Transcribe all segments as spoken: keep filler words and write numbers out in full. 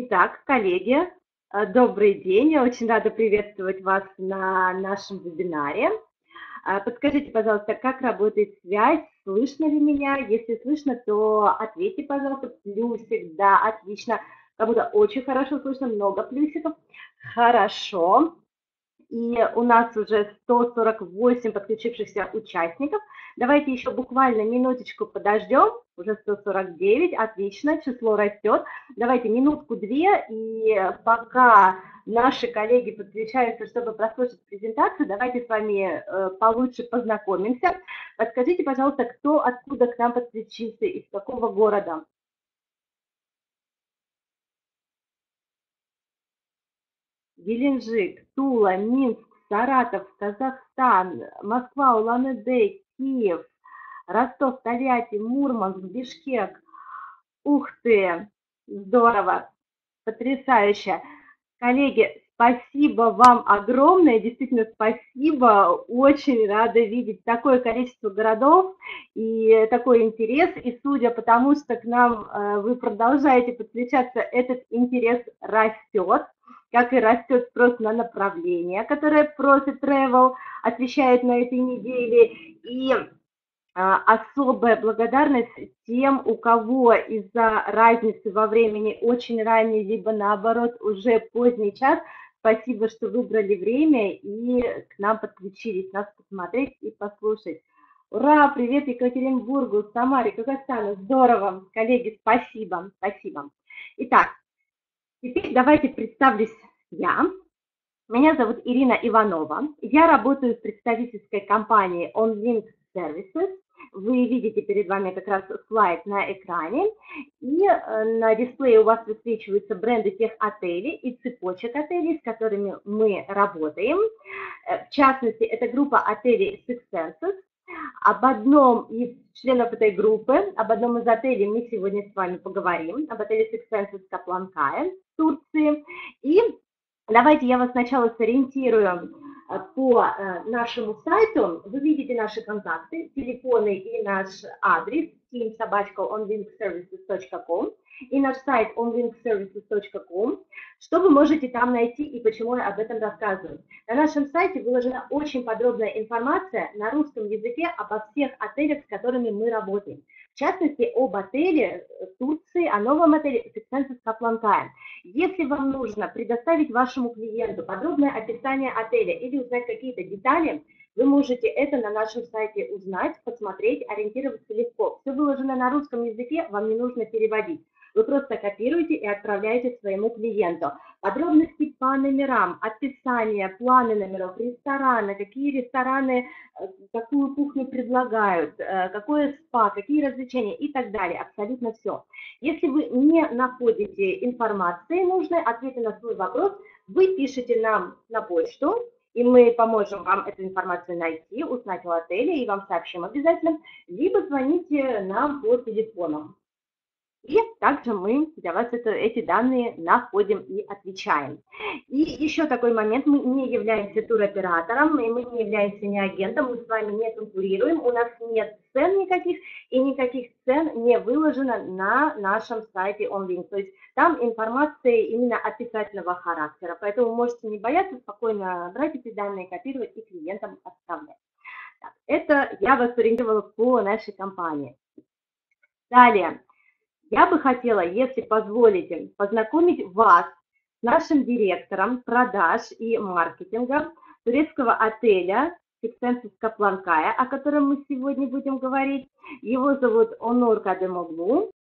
Итак, коллеги, э, добрый день. Я очень рада приветствовать вас на нашем вебинаре. А, Подскажите, пожалуйста, как работает связь? Слышно ли меня? Если слышно, то ответьте, пожалуйста, плюсик. Да, отлично. Кому-то очень хорошо слышно, много плюсиков. Хорошо. И у нас уже сто сорок восемь подключившихся участников. Давайте еще буквально минуточку подождем. Уже сто сорок девять, отлично, число растет. Давайте минутку-две, и пока наши коллеги подключаются, чтобы прослушать презентацию, давайте с вами э, получше познакомимся. Подскажите, пожалуйста, кто откуда к нам подключился, из какого города? Геленджик, Тула, Минск, Саратов, Казахстан, Москва, Улан-Удэ, Киев, Ростов, Тольятти, Мурманск, Бишкек. Ух ты, здорово, потрясающе. Коллеги, спасибо вам огромное, действительно спасибо. Очень рада видеть такое количество городов и такой интерес. И судя по тому, что к нам э, вы продолжаете подключаться, этот интерес растет, как и растет спрос на направление, которое Profit Travel освещает на этой неделе. И особая благодарность тем, у кого из-за разницы во времени очень ранний, либо наоборот уже поздний час. Спасибо, что выбрали время и к нам подключились, нас посмотреть и послушать. Ура! Привет Екатеринбургу, Самаре, Казахстану. Здорово, коллеги, спасибо, спасибо. Итак, теперь давайте представлюсь я. Меня зовут Ирина Иванова. Я работаю в представительской компании OnLink Services. Вы видите перед вами как раз слайд на экране. И на дисплее у вас высвечиваются бренды тех отелей и цепочек отелей, с которыми мы работаем. В частности, это группа отелей Six Senses. Об одном из членов этой группы, об одном из отелей мы сегодня с вами поговорим, об отеле Six Senses Капланкая в Турции. И давайте я вас сначала сориентирую по нашему сайту. Вы видите наши контакты, телефоны и наш адрес team собака onlinkservices точка com и наш сайт onlinkservices точка com. Что вы можете там найти и почему я об этом рассказываю? На нашем сайте выложена очень подробная информация на русском языке обо всех отелях, с которыми мы работаем. В частности, об отеле в Турции, о новом отеле Six Senses Капланкая. Если вам нужно предоставить вашему клиенту подробное описание отеля или узнать какие-то детали, вы можете это на нашем сайте узнать, посмотреть, ориентироваться легко. Все выложено на русском языке, вам не нужно переводить. Вы просто копируете и отправляете своему клиенту. Подробности по номерам, описание, планы номеров, рестораны, какие рестораны, какую кухню предлагают, какое спа, какие развлечения и так далее. Абсолютно все. Если вы не находите информации нужной, ответы на свой вопрос, вы пишете нам на почту, и мы поможем вам эту информацию найти, узнать о отеле и вам сообщим обязательно, либо звоните нам по телефону. И также мы для вас это, эти данные находим и отвечаем. И еще такой момент, мы не являемся туроператором, и мы не являемся ни агентом, мы с вами не конкурируем, у нас нет цен никаких, и никаких цен не выложено на нашем сайте OnLink. То есть там информация именно описательного характера, поэтому можете не бояться, спокойно брать эти данные, копировать и клиентам отправлять. Так, это я вас ориентировала по нашей компании. Далее. Я бы хотела, если позволите, познакомить вас с нашим директором продаж и маркетинга турецкого отеля Six Senses Капланкая, о котором мы сегодня будем говорить. Его зовут Онур Кадемоглу.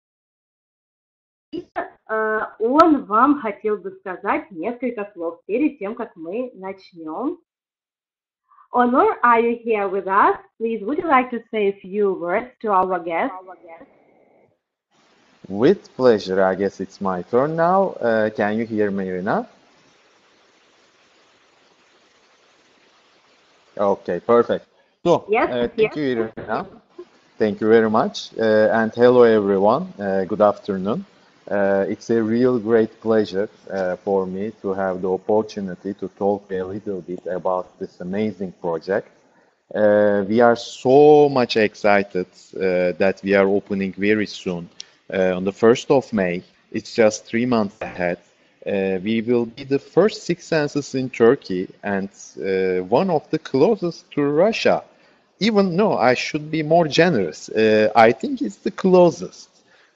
И э, он вам хотел бы сказать несколько слов перед тем, как мы начнем. Onur, are you here with us? Please, would you like to say a few words to our guests? With pleasure. I guess it's my turn now. Uh, can you hear me, Irina? Okay, perfect. So, Yes, uh, thank yes. you, Irina. Thank you very much. Uh, and hello, everyone. Uh, good afternoon. Uh, it's a real great pleasure uh, for me to have the opportunity to talk a little bit about this amazing project. Uh, we are so much excited uh, that we are opening very soon. Uh, on the first of May, It's just three months ahead. Uh, we will be the first Six Senses in Turkey and uh, one of the closest to Russia. Even no, I should be more generous. Uh, I think it's the closest.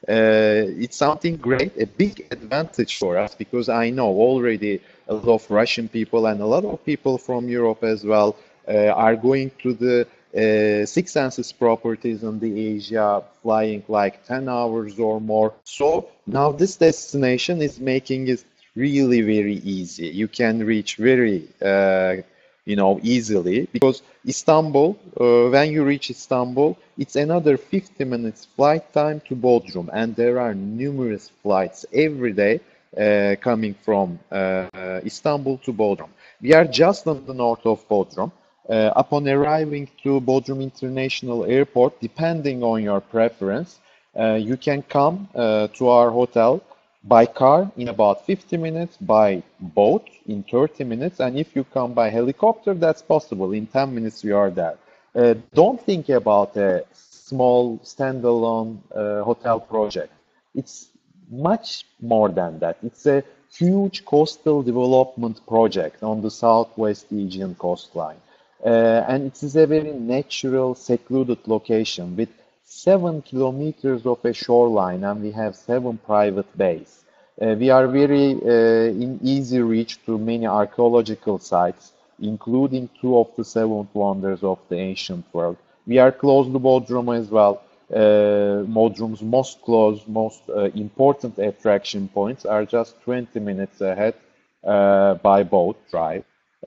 Uh, it's something great, a big advantage for us because I know already a lot of Russian people and a lot of people from Europe as well uh, are going to the uh, Six Senses properties in the Asia, flying like ten hours or more. So now this destination is making it really very easy. You can reach very uh, you know, easily because Istanbul, uh, when you reach Istanbul, it's another fifty minutes flight time to Bodrum, and there are numerous flights every day uh, coming from uh, Istanbul to Bodrum. We are just on the north of Bodrum. Uh, upon arriving to Bodrum International Airport, depending on your preference, uh, you can come uh, to our hotel by car in about fifty minutes, by boat in thirty minutes, and if you come by helicopter, that's possible. In ten minutes, you are there. Uh, don't think about a small standalone uh, hotel project. It's much more than that. It's a huge coastal development project on the southwest Aegean coastline. Uh, and it is a very natural, secluded location with seven kilometers of a shoreline, and we have seven private bays. Uh, we are very uh, in easy reach to many archaeological sites, including two of the seven wonders of the ancient world. We are close to Bodrum as well. Uh, Bodrum's most close, most uh, important attraction points are just twenty minutes ahead uh, by boat drive.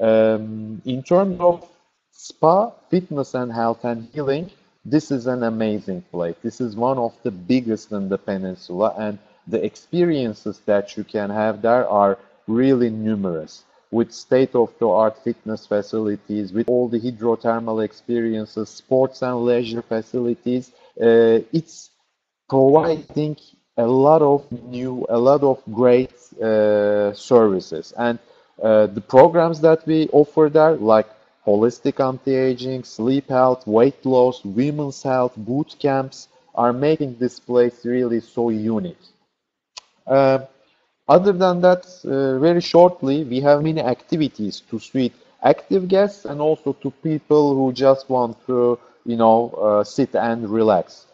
Um, in terms of spa, fitness and health and healing, this is an amazing place. This is one of the biggest in the peninsula, and the experiences that you can have there are really numerous. With state-of-the-art fitness facilities, with all the hydrothermal experiences, sports and leisure facilities, uh, it's providing a lot of new, a lot of great uh, services. And uh, the programs that we offer there, like holistic anti-aging, sleep health, weight loss, women's health, boot camps, are making this place really so unique. Uh, Other than that, uh, very shortly, we have many activities to suit active guests and also to people who just want to, you know, uh, sit and relax.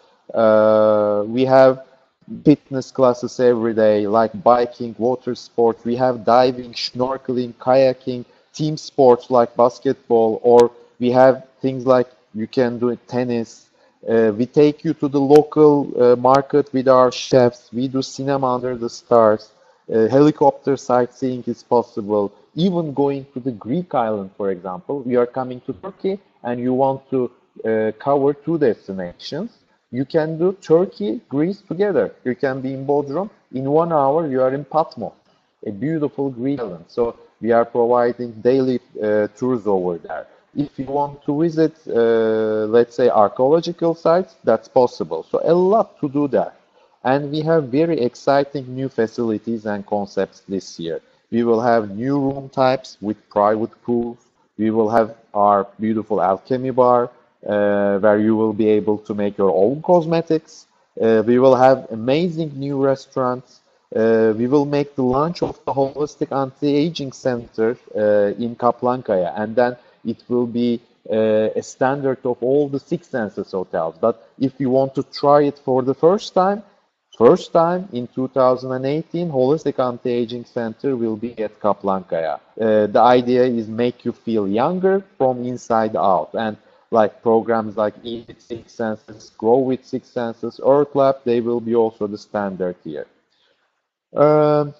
Uh, we have fitness classes every day, like biking, water sports. We have diving, snorkeling, kayaking, team sports like basketball, or we have things like you can do tennis. Uh, we take you to the local uh, market with our chefs. We do cinema under the stars. Uh, helicopter sightseeing is possible. Even going to the Greek island, for example, we are coming to Turkey and you want to uh, cover two destinations. You can do Turkey, Greece together. You can be in Bodrum. In one hour, you are in Patmos, a beautiful Greek island. So we are providing daily uh, tours over there. If you want to visit, uh, let's say, archaeological sites, that's possible. So a lot to do there. And we have very exciting new facilities and concepts this year. We will have new room types with private pools. We will have our beautiful alchemy bar, uh, where you will be able to make your own cosmetics. Uh, we will have amazing new restaurants. Uh, we will make the launch of the Holistic Anti-Aging Center uh, in Kaplankaya, and then it will be uh, a standard of all the Six Senses hotels. But if you want to try it for the first time, First time in two thousand eighteen, Holistic Anti-Aging Center will be at Kaplankaya. Uh, the idea is make you feel younger from inside out. And like programs like Eat with Six Senses, Grow with Six Senses, Earth Lab, they will be also the standard here. Um,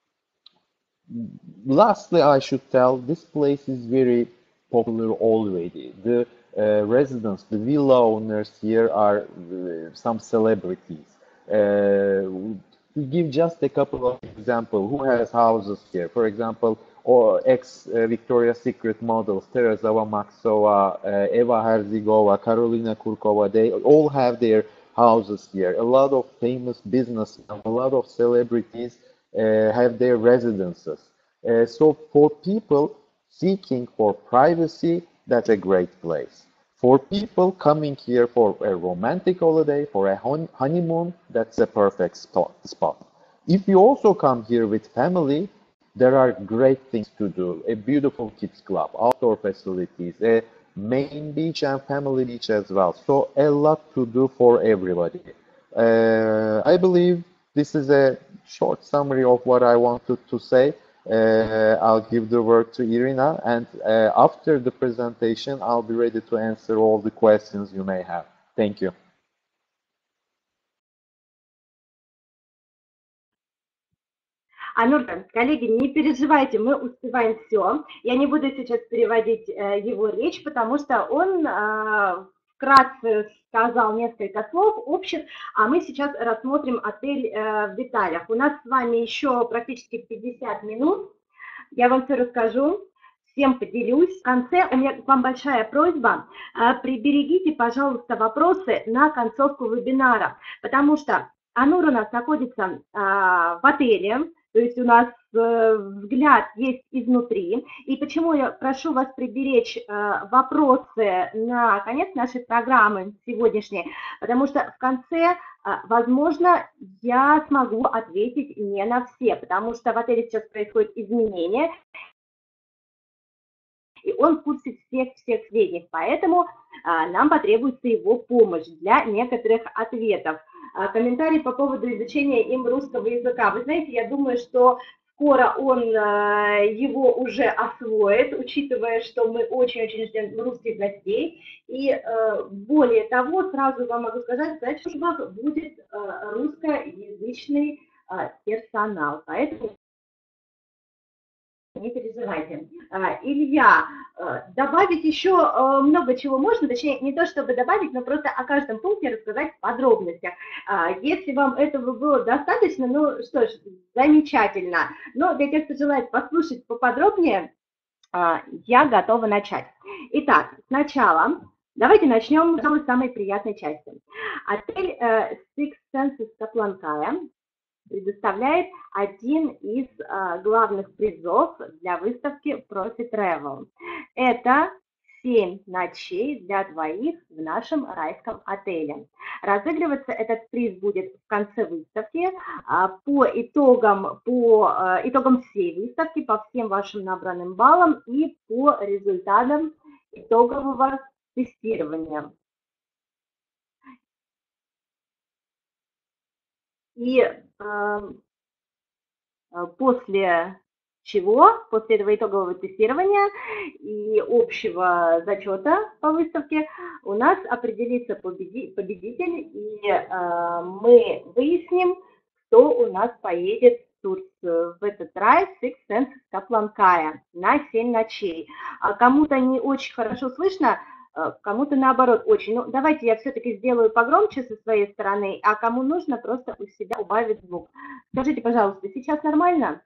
Lastly, I should tell, this place is very popular already. The uh, residents, the villa owners here are uh, some celebrities. Uh, to give just a couple of examples, who has houses here? For example, or ex uh, Victoria's Secret models, Terezava Maxova, uh, Eva Herzigova, Karolina Kurkova, they all have their houses here. A lot of famous businessmen, a lot of celebrities uh, have their residences. Uh, so for people seeking for privacy, that's a great place. For people coming here for a romantic holiday, for a honeymoon, that's a perfect spot. spot. If you also come here with family, there are great things to do. A beautiful kids club, outdoor facilities, a main beach and family beach as well. So a lot to do for everybody. Uh, I believe this is a short summary of what I wanted to say. Uh, I'll give the word to Irina, and uh, after the presentation, I'll be ready to answer all the questions you may have. Thank you. Анурка, коллеги, не переживайте, мы успеваем все. Я не буду сейчас переводить э, его речь, потому что он э, вкратце сказал несколько слов общих, а мы сейчас рассмотрим отель э, в деталях. У нас с вами еще практически пятьдесят минут. Я вам все расскажу, всем поделюсь. В конце у меня к вам большая просьба. Э, приберегите, пожалуйста, вопросы на концовку вебинара, потому что Анур у нас находится э, в отеле. То есть у нас э, взгляд есть изнутри. И почему я прошу вас приберечь э, вопросы на конец нашей программы сегодняшней? Потому что в конце, э, возможно, я смогу ответить не на все, потому что в отеле сейчас происходят изменения, и он в курсе всех-всех сведений, поэтому а, нам потребуется его помощь для некоторых ответов. А, комментарий по поводу изучения им русского языка. Вы знаете, я думаю, что скоро он а, его уже освоит, учитывая, что мы очень-очень ждем русских гостей. И а, более того, сразу вам могу сказать, сказать, что у вас будет а, русскоязычный а, персонал. Поэтому не переживайте. Илья, добавить еще много чего можно, точнее, не то чтобы добавить, но просто о каждом пункте рассказать в подробностях. Если вам этого было достаточно, ну что ж, замечательно. Но для тех, кто желает послушать поподробнее, я готова начать. Итак, сначала давайте начнем с самой приятной части. Отель Six Senses Капланкая предоставляет один из а, главных призов для выставки Profit Travel. Это семь ночей для двоих в нашем райском отеле. Разыгрываться этот приз будет в конце выставки а, по итогам, по а, итогам всей выставки, по всем вашим набранным баллам и по результатам итогового тестирования. И э, после чего, после этого итогового тестирования и общего зачета по выставке, у нас определится победитель, и э, мы выясним, кто у нас поедет в Турцию в этот рай Six Senses Капланкая на семь ночей. А кому-то не очень хорошо слышно, кому-то наоборот очень. Ну, давайте я все-таки сделаю погромче со своей стороны, а кому нужно, просто у себя убавить звук. Скажите, пожалуйста, сейчас нормально?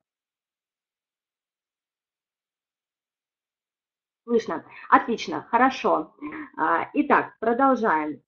Слышно? Отлично, хорошо. Итак, продолжаем.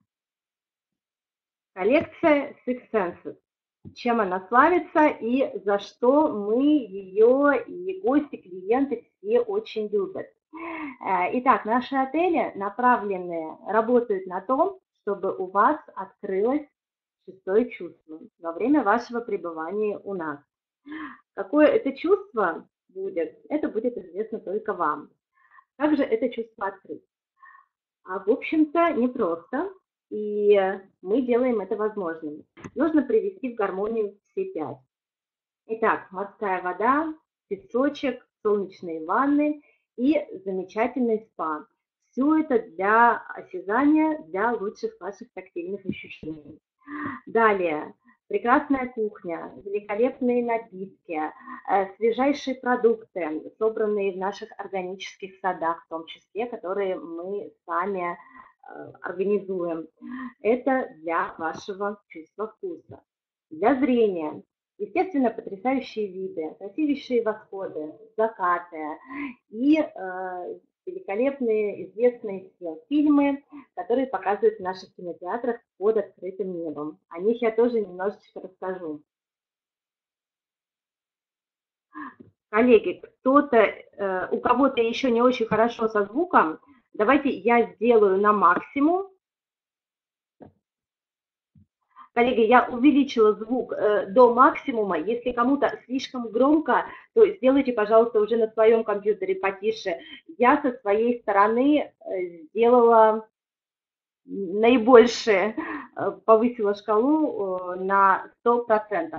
Коллекция Six Senses. Чем она славится и за что мы ее и гости, клиенты все очень любят. Итак, наши отели направлены, работают на том, чтобы у вас открылось шестое чувство во время вашего пребывания у нас. Какое это чувство будет, это будет известно только вам. Как же это чувство открыть? А в общем-то непросто, и мы делаем это возможным. Нужно привести в гармонию все пять. Итак, морская вода, песочек, солнечные ванны и замечательный спа. Все это для осязания, для лучших ваших тактильных ощущений. Далее, прекрасная кухня, великолепные напитки, свежайшие продукты, собранные в наших органических садах, в том числе, которые мы сами организуем. Это для вашего чувства вкуса. Для зрения. Естественно, потрясающие виды, красивейшие восходы, закаты и э, великолепные, известные все фильмы, которые показывают в наших кинотеатрах под открытым небом. О них я тоже немножечко расскажу. Коллеги, кто-то, э, у кого-то еще не очень хорошо со звуком, давайте я сделаю на максимум. Коллеги, я увеличила звук э, до максимума. Если кому-то слишком громко, то сделайте, пожалуйста, уже на своем компьютере потише. Я со своей стороны э, сделала наибольшее, э, повысила шкалу э, на сто процентов.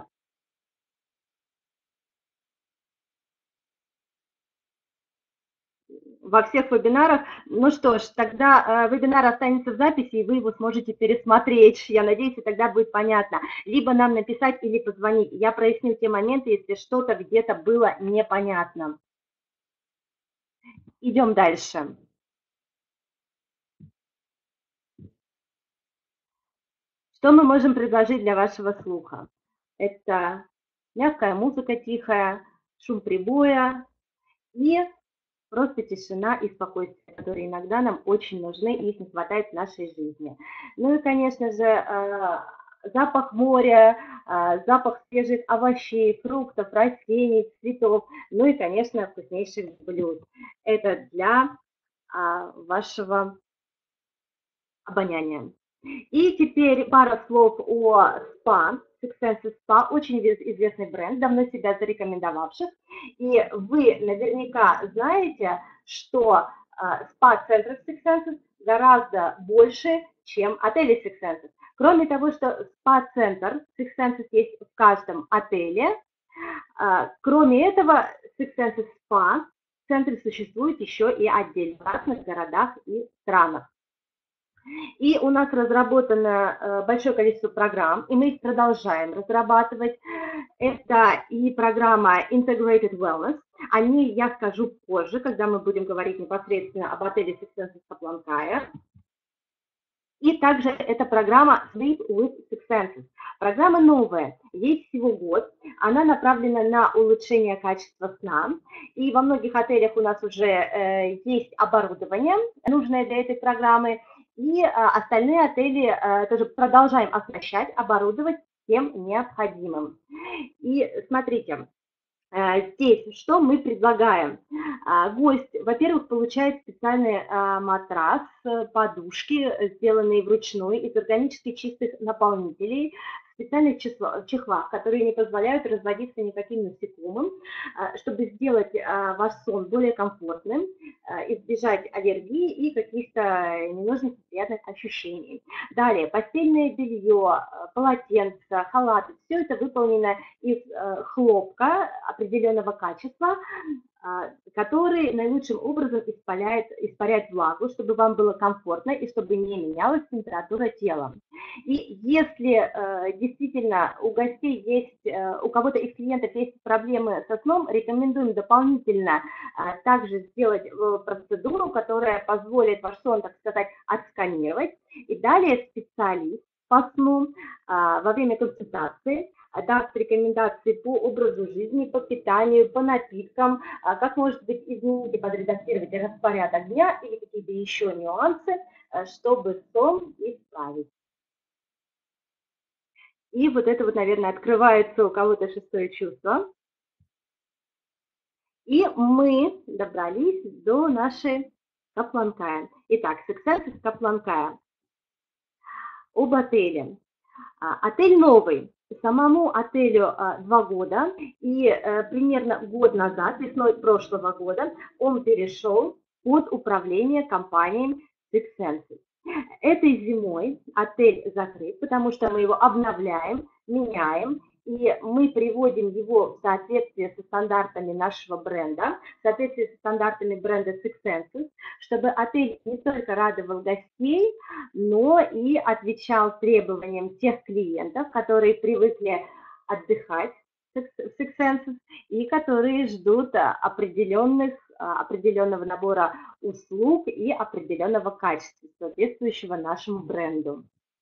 Во всех вебинарах. Ну что ж, тогда э, вебинар останется в записи, и вы его сможете пересмотреть. Я надеюсь, и тогда будет понятно. Либо нам написать, или позвонить. Я проясню те моменты, если что-то где-то было непонятно. Идем дальше. Что мы можем предложить для вашего слуха? Это мягкая музыка тихая, шум прибоя и просто тишина и спокойствие, которые иногда нам очень нужны, и их не хватает в нашей жизни. Ну и, конечно же, запах моря, запах свежих овощей, фруктов, растений, цветов, ну и, конечно, вкуснейших блюд. Это для вашего обоняния. И теперь пара слов о спа. Six Senses Spa, очень известный бренд, давно себя зарекомендовавших. И вы наверняка знаете, что спа-центров Six Senses гораздо больше, чем отели Six Senses. Кроме того, что спа-центр Six Senses есть в каждом отеле, кроме этого Six Senses Spa центры существуют еще и отдельно в разных городах и странах. И у нас разработано большое количество программ, и мы их продолжаем разрабатывать. Это и программа Integrated Wellness. О ней я скажу позже, когда мы будем говорить непосредственно об отеле Six Senses Капланкая. И также это программа Sleep with Six Senses. Программа новая, ей всего год. Она направлена на улучшение качества сна. И во многих отелях у нас уже э, есть оборудование, нужное для этой программы. И э, остальные отели э, тоже продолжаем оснащать, оборудовать всем необходимым. И смотрите, э, здесь что мы предлагаем? Э, гость, во-первых, получает специальный э, матрас, подушки, сделанные вручную из органически чистых наполнителей, специальных чехлах, которые не позволяют разводиться никаким насекомым, чтобы сделать ваш сон более комфортным, избежать аллергии и каких-то ненужных неприятных ощущений. Далее, постельное белье, полотенца, халаты, все это выполнено из хлопка определенного качества, который наилучшим образом испаряет, испаряет влагу, чтобы вам было комфортно и чтобы не менялась температура тела. И если э, действительно у гостей есть, э, у кого-то из клиентов есть проблемы со сном, рекомендуем дополнительно э, также сделать э, процедуру, которая позволит ваш сон, так сказать, отсканировать. И далее специалист по сну э, во время консультации даст рекомендации по образу жизни, по питанию, по напиткам, как, может быть, изменить и подредактировать распорядок дня или какие-то еще нюансы, чтобы сон исправить. И вот это вот, наверное, открывается у кого-то шестое чувство. И мы добрались до нашей Капланкая. Итак, Six Senses Капланкая. Об отеле. Отель новый. Самому отелю а, два года, и а, примерно год назад, весной прошлого года, он перешел под управление компанией Six Senses. Этой зимой отель закрыт, потому что мы его обновляем, меняем, и мы приводим его в соответствие со стандартами нашего бренда, в соответствии со стандартами бренда Six Senses, чтобы отель не только радовал гостей, но и отвечал требованиям тех клиентов, которые привыкли отдыхать в Six Senses и которые ждут определенных, определенного набора услуг и определенного качества, соответствующего нашему бренду.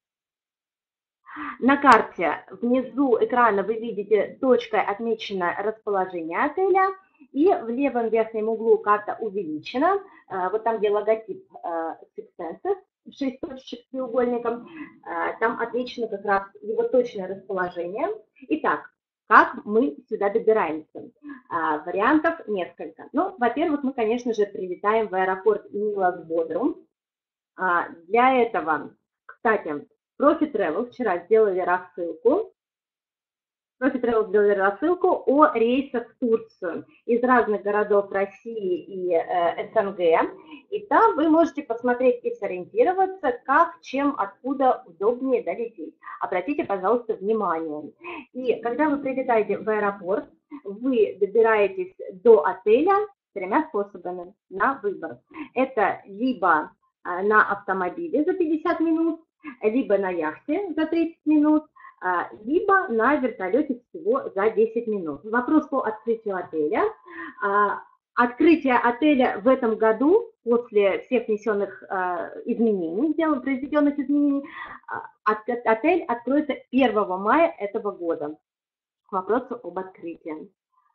На карте внизу экрана вы видите точкой отмеченное расположение отеля, и в левом верхнем углу карта увеличена, вот там, где логотип Six Senses, шесть точек с треугольником, там отмечено как раз его точное расположение. Итак, как мы сюда добираемся? Вариантов несколько. Ну, во-первых, мы, конечно же, прилетаем в аэропорт Милос Бодрум. Для этого, кстати, в Profi Travel вчера сделали рассылку. Profi Travel сделали рассылку о рейсах в Турцию из разных городов России и э, СНГ. И там вы можете посмотреть и сориентироваться, как, чем, откуда удобнее долететь. Обратите, пожалуйста, внимание. И когда вы прилетаете в аэропорт, вы добираетесь до отеля тремя способами на выбор. Это либо на автомобиле за пятьдесят минут, либо на яхте за тридцать минут, либо на вертолете всего за десять минут. Вопрос по открытию отеля. Открытие отеля в этом году, после всех внесенных изменений, сделанных, произведенных изменений, отель откроется первого мая этого года. К вопросу об открытии.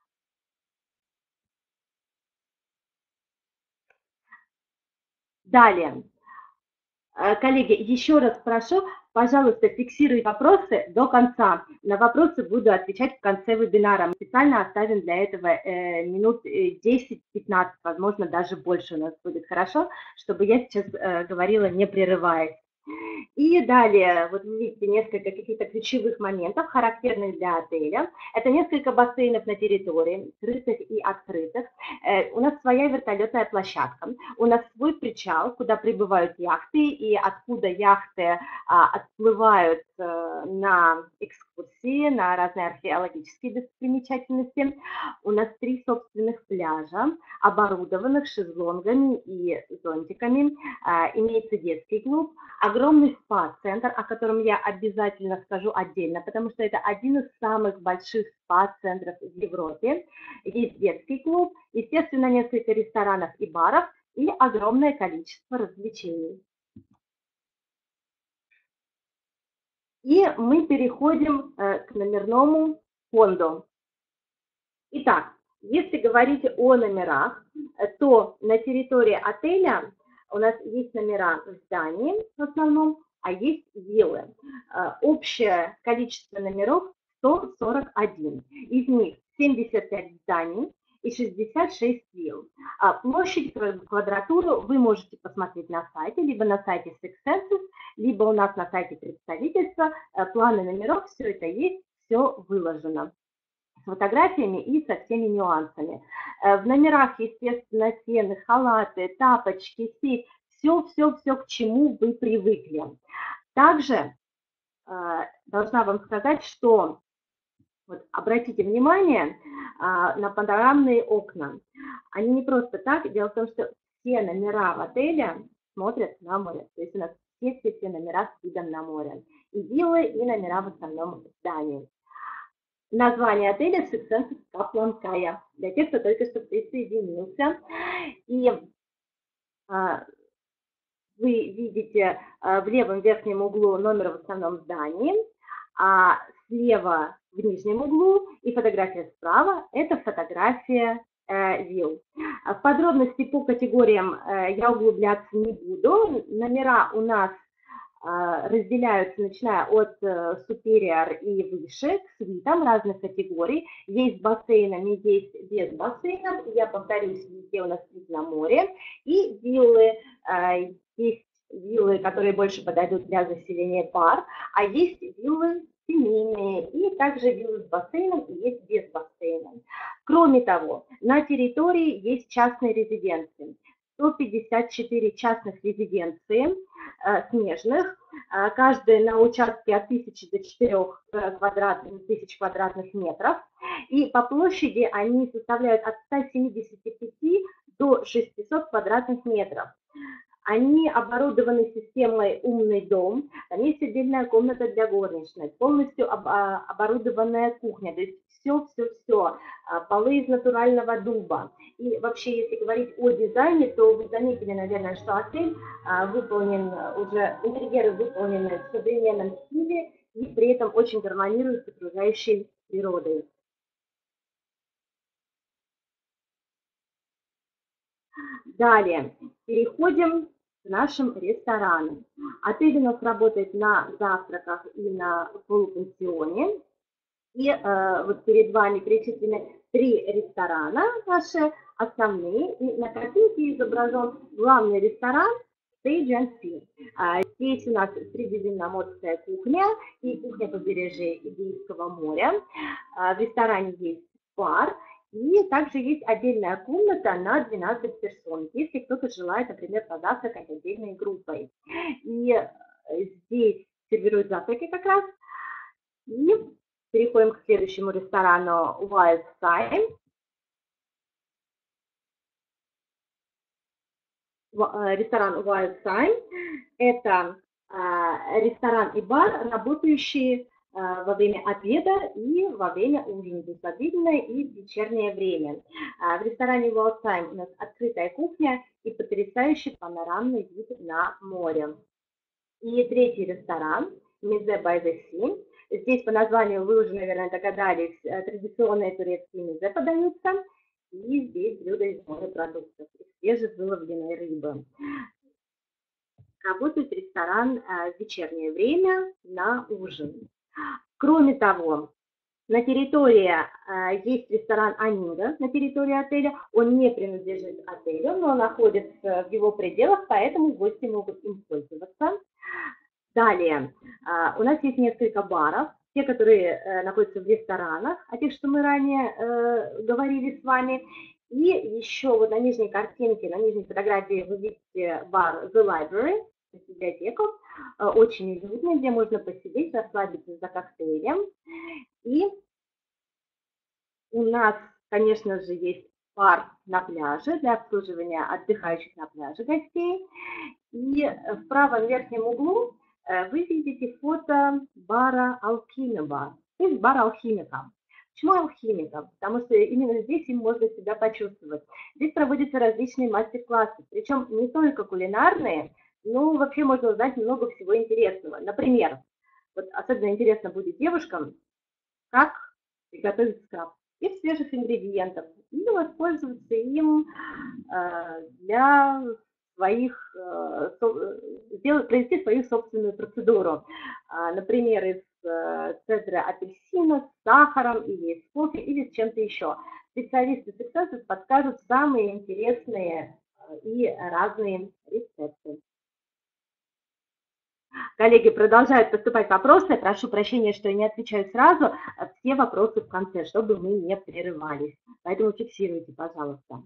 Далее. Коллеги, еще раз прошу, пожалуйста, фиксируйте вопросы до конца. На вопросы буду отвечать в конце вебинара. Мы специально оставим для этого э, минут десять-пятнадцать, возможно, даже больше у нас будет, хорошо, чтобы я сейчас э, говорила, не прерываясь. И далее, вот вы видите несколько каких-то ключевых моментов, характерных для отеля. Это несколько бассейнов на территории, скрытых и открытых. Э, у нас своя вертолетная площадка, у нас свой причал, куда прибывают яхты, и откуда яхты а, отплывают а, на экскурсии, на разные археологические достопримечательности. У нас три собственных пляжа, оборудованных шезлонгами и зонтиками. А, имеется детский клуб, огромный спа-центр, о котором я обязательно скажу отдельно, потому что это один из самых больших спа-центров в Европе. Есть детский клуб, естественно, несколько ресторанов и баров и огромное количество развлечений. И мы переходим к номерному фонду. Итак, если говорить о номерах, то на территории отеля у нас есть номера в здании в основном, а есть виллы. Общее количество номеров сто сорок один. Из них семьдесят пять зданий и шестьдесят шесть вилл. Площадь, квадратуру вы можете посмотреть на сайте, либо на сайте Six Senses, либо у нас на сайте представительства. Планы номеров, все это есть, все выложено с фотографиями и со всеми нюансами. В номерах, естественно, фены, халаты, тапочки, сейф, все-все-все, к чему вы привыкли. Также должна вам сказать, что вот, обратите внимание а, на панорамные окна. Они не просто так. Дело в том, что все номера в отеле смотрят на море. То есть у нас все-все-все номера с видом на море. И виллы, и номера в основном в здании. Название отеля Six Senses Капланкая. Для тех, кто только что присоединился. И а, вы видите а, в левом верхнем углу номер в основном здании, а слева в нижнем углу и фотография справа – это фотография э, вилл. В подробности по категориям э, я углубляться не буду. Номера у нас э, разделяются, начиная от э, superior и выше, к свитам разных категорий. Есть с бассейнами, есть без бассейнов. Я повторюсь, везде у нас вид на море. И виллы, э, есть виллы, которые больше подойдут для заселения пар, а есть виллы семейные, и также виллы с бассейном, и есть без бассейна. Кроме того, на территории есть частные резиденции. сто пятьдесят четыре частных резиденции э, снежных, э, каждая на участке от тысячи до четырёх квадратных, тысяч квадратных метров. И по площади они составляют от ста семидесяти пяти до шестисот квадратных метров. Они оборудованы системой «Умный дом», там есть отдельная комната для горничной, полностью об, а, оборудованная кухня, то есть все-все-все, полы из натурального дуба. И вообще, если говорить о дизайне, то вы заметили, наверное, что отель а, выполнен уже, интерьеры выполнены в современном стиле и при этом очень гармонируют с окружающей природой. Далее, переходим к нашим ресторанам. Отель у нас работает на завтраках и на полупансионе. И э, вот перед вами перечислены три ресторана наши основные. И на картинке изображен главный ресторан Stage and Sea. А, Здесь у нас средиземноморская кухня и кухня побережья Эгейского моря. А, В ресторане есть бар, и также есть отдельная комната на двенадцать персон, если кто-то желает, например, позавтракать отдельной группой. И э, здесь сервируют завтраки как раз. И переходим к следующему ресторану Wild Thyme. В- э, Ресторан Wild Thyme – это а, ресторан и бар, работающие а, во время обеда и во время ужина, то есть в обеденное и в вечернее время. А, В ресторане Wild Thyme у нас открытая кухня и потрясающий панорамный вид на море. И третий ресторан Мизе by the Sea. Здесь по названию вы уже, наверное, догадались, э, традиционные турецкие мизе подаются. И здесь блюда из морепродуктов, из свежевыловленной рыбы. Работает ресторан э, в вечернее время на ужин. Кроме того, на территории э, есть ресторан Анинга, на территории отеля. Он не принадлежит отелю, но находится в его пределах, поэтому гости могут им пользоваться. Далее, а, у нас есть несколько баров, те, которые э, находятся в ресторанах, о тех, что мы ранее э, говорили с вами. И еще вот на нижней картинке, на нижней фотографии вы видите бар The Library, библиотеку, э, очень уютный, где можно посидеть, расслабиться за коктейлем. И у нас, конечно же, есть бар на пляже для обслуживания отдыхающих на пляже гостей. И в правом верхнем углу э, вы видите фото бара Алхимика, то есть бар алхимика. Почему алхимика? Потому что именно здесь им можно себя почувствовать. Здесь проводятся различные мастер-классы, причем не только кулинарные, но вообще можно узнать много всего интересного. Например, вот особенно интересно будет девушкам, как приготовить скраб из свежих ингредиентов и воспользоваться им э, для своих, э, со, сделать, провести свою собственную процедуру. А, например, из э, цедра апельсина с сахаром или с кофе или с чем-то еще. Специалисты Successes подскажут самые интересные и разные рецепты. Коллеги, продолжают поступать вопросы. Прошу прощения, что я не отвечаю сразу. Все вопросы в конце, чтобы мы не прерывались. Поэтому фиксируйте, пожалуйста.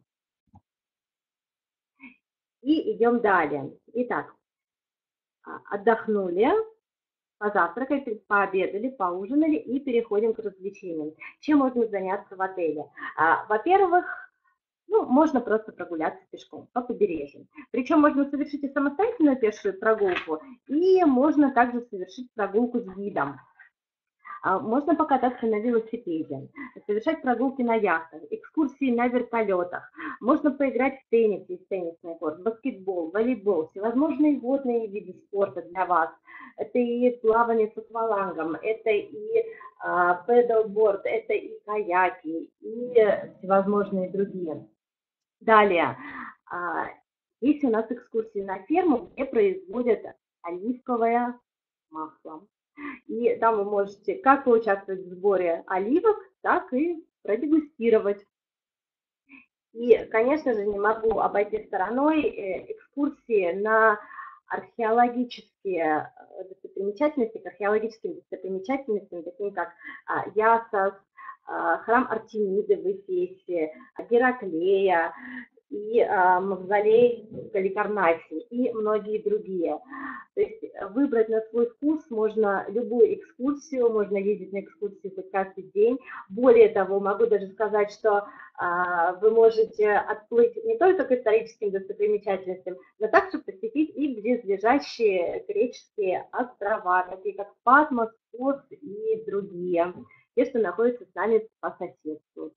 И идем далее. Итак, отдохнули, позавтракали, пообедали, поужинали и переходим к развлечениям. Чем можно заняться в отеле? Во-первых, ну, можно просто прогуляться пешком по побережью. Причем можно совершить и самостоятельную пешую прогулку, и можно также совершить прогулку с гидом. Можно покататься на велосипеде, совершать прогулки на яхтах, экскурсии на вертолетах. Можно поиграть в теннис, есть теннисный корт, баскетбол, волейбол, всевозможные водные виды спорта для вас. Это и плавание с аквалангом, это и пэддлборд, это и каяки, и всевозможные другие. Далее, есть у нас экскурсии на ферму, где производят оливковое масло. И там вы можете как поучаствовать в сборе оливок, так и продегустировать. И, конечно же, не могу обойти стороной экскурсии на археологические достопримечательности, к археологическим достопримечательностям, таким как Ясос, храм Артемиды в Эфесе, Гераклея, и э, мавзолей Галикарнассии и многие другие. То есть выбрать на свой вкус можно любую экскурсию, можно ездить на экскурсии хоть каждый день. Более того, могу даже сказать, что э, вы можете отплыть не только к историческим достопримечательностям, но также посетить и близлежащие греческие острова, такие как Патмос, Кос и другие, те, что находятся с нами по соседству.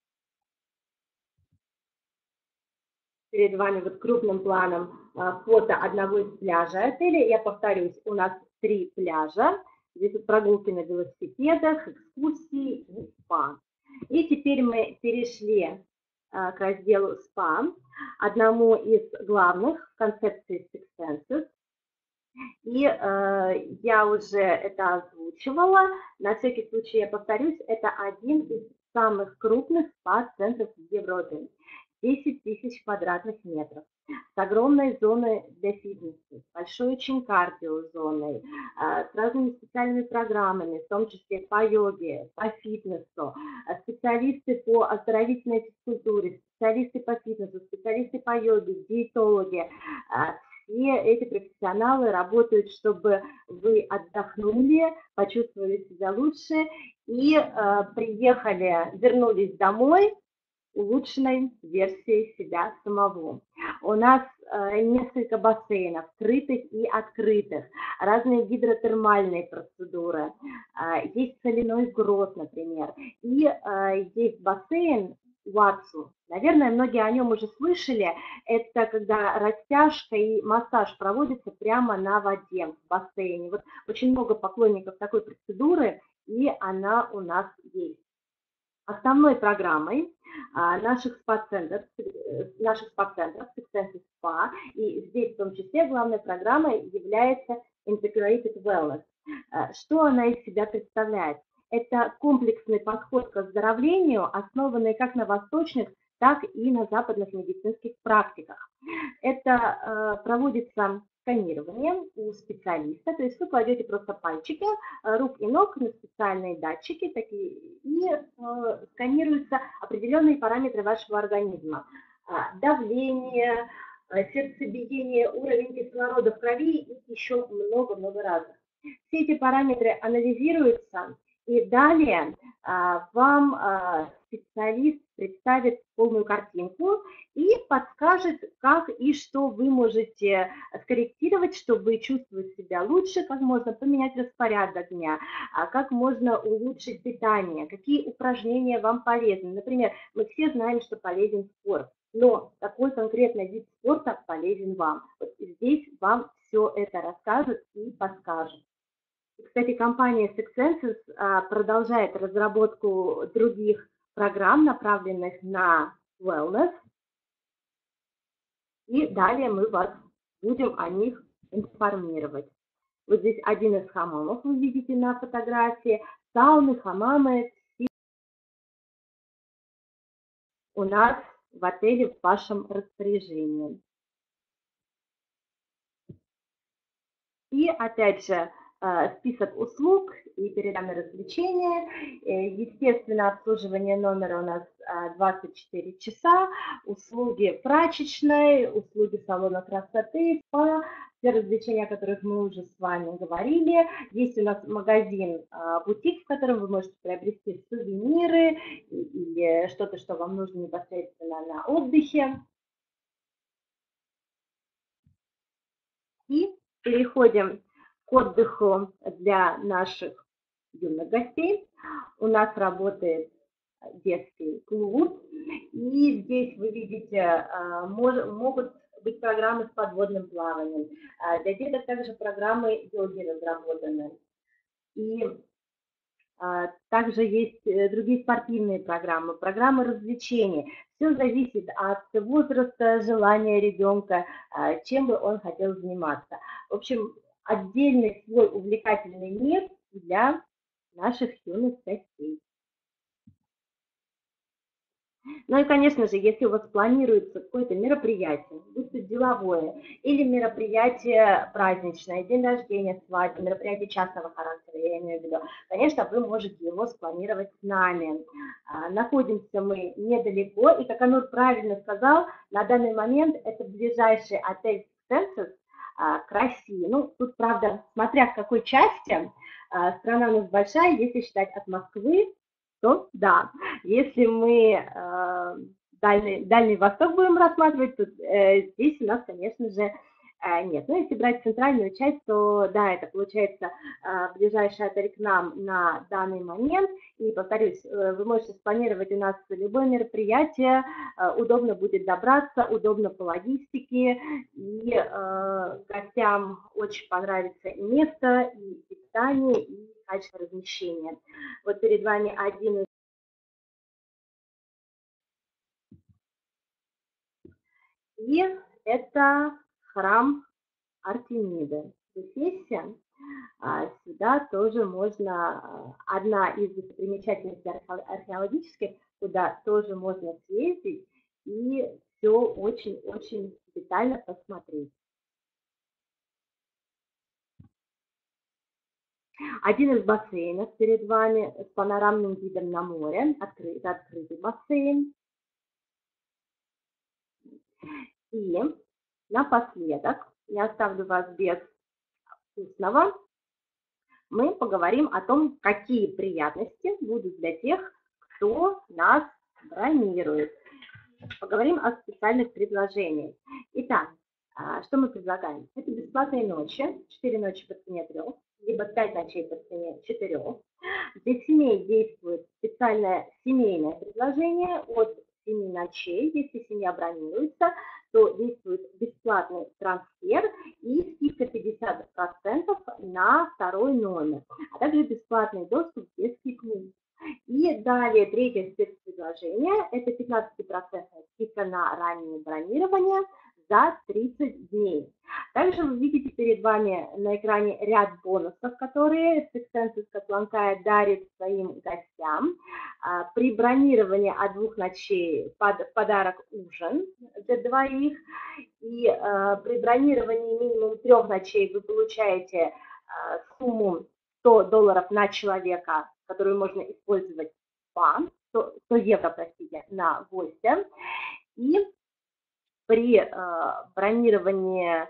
Перед вами вот крупным планом фото одного из пляжей отеля. Я повторюсь, у нас три пляжа. Здесь вот прогулки на велосипедах, экскурсии и спа. И теперь мы перешли к разделу спа, одному из главных в концепции Six Senses. И э, я уже это озвучивала. На всякий случай я повторюсь, это один из самых крупных спа-центров в Европе. десять тысяч квадратных метров, с огромной зоной для фитнеса, с большой очень кардиозоной, с разными специальными программами, в том числе по йоге, по фитнесу, специалисты по оздоровительной физкультуре, специалисты по фитнесу, специалисты по йоге, диетологи. Все эти профессионалы работают, чтобы вы отдохнули, почувствовали себя лучше и э, приехали, вернулись домой улучшенной версией себя самого. У нас э, несколько бассейнов, скрытых и открытых, разные гидротермальные процедуры, э, есть соляной грот, например, и э, есть бассейн Ватсу. Наверное, многие о нем уже слышали. Это когда растяжка и массаж проводится прямо на воде в бассейне. Вот очень много поклонников такой процедуры, и она у нас есть. Основной программой а, наших спа-центров, наших спа-центров, Six Spa, и здесь в том числе главной программой является Integrated Wellness. А, что она из себя представляет? Это комплексный подход к оздоровлению, основанный как на восточных, так и на западных медицинских практиках. Это э, проводится сканирование у специалиста, то есть вы кладете просто пальчики рук и ног на специальные датчики такие, и э, сканируются определенные параметры вашего организма. Давление, сердцебиение, уровень кислорода в крови и еще много-много разных. Все эти параметры анализируются, и далее а, вам а, специалист представит полную картинку и подскажет, как и что вы можете скорректировать, чтобы чувствовать себя лучше, как можно поменять распорядок дня, как можно улучшить питание, какие упражнения вам полезны. Например, мы все знаем, что полезен спорт, но какой конкретный вид спорта полезен вам. Вот здесь вам все это расскажут и подскажут. Кстати, компания Six Senses продолжает разработку других программ, направленных на wellness. И далее мы вас будем о них информировать. Вот здесь один из хамамов вы видите на фотографии. Сауны, хамамы у нас в отеле в вашем распоряжении. И опять же, список услуг и переданные развлечения. Естественно, обслуживание номера у нас двадцать четыре часа, услуги прачечной, услуги салона красоты, спа, все развлечения, о которых мы уже с вами говорили. Есть у нас магазин, бутик, в котором вы можете приобрести сувениры или что-то, что вам нужно непосредственно на отдыхе. И переходим к отдыху для наших юных гостей. У нас работает детский клуб, и здесь вы видите, могут быть программы с подводным плаванием. Для деток также программы йоги разработаны. И также есть другие спортивные программы, программы развлечений. Все зависит от возраста, желания ребенка, чем бы он хотел заниматься. В общем, отдельный свой увлекательный мир для наших юных гостей. Ну и, конечно же, если у вас планируется какое-то мероприятие, будь то деловое или мероприятие праздничное, день рождения, свадьба, мероприятие частного характера, я имею в виду, конечно, вы можете его спланировать с нами. Находимся мы недалеко, и, как Анур правильно сказал, на данный момент это ближайший отель Senses к России. Ну, тут, правда, смотря в какой части, страна у нас большая, если считать от Москвы, то да, если мы э, дальний, Дальний Восток будем рассматривать, то э, здесь у нас, конечно же, э, нет. Но если брать центральную часть, то да, это получается э, ближайший отель к нам на данный момент. И, повторюсь, э, вы можете спланировать у нас любое мероприятие, э, удобно будет добраться, удобно по логистике, и э, гостям очень понравится и место, и питание, и качество размещения. Вот перед вами один из И это храм Артемиды в Эфесе. Сюда тоже можно, одна из достопримечательностей археологических, куда тоже можно съездить и все очень-очень детально посмотреть. Один из бассейнов перед вами с панорамным видом на море, открытый, открытый бассейн. И напоследок, я оставлю вас без вкусного, мы поговорим о том, какие приятности будут для тех, кто нас бронирует. Поговорим о специальных предложениях. Итак, что мы предлагаем? Это бесплатные ночи, четыре ночи по цене трех, либо пять ночей по цене четырех. Для семей действует специальное семейное предложение от семи ночей. Если семья бронируется, то действует бесплатный трансфер и скидка пятьдесят процентов на второй номер, а также бесплатный доступ в детский клуб. И далее третье спецпредложение – это пятнадцать процентов скидка на раннее бронирование за тридцать дней. Также вы видите перед вами на экране ряд бонусов, которые Six Senses Капланкая дарит своим гостям. При бронировании от двух ночей под подарок ужин для двоих. И при бронировании минимум трех ночей вы получаете сумму сто долларов на человека, которую можно использовать в сто евро, простите, на гостя. И при э, бронировании э,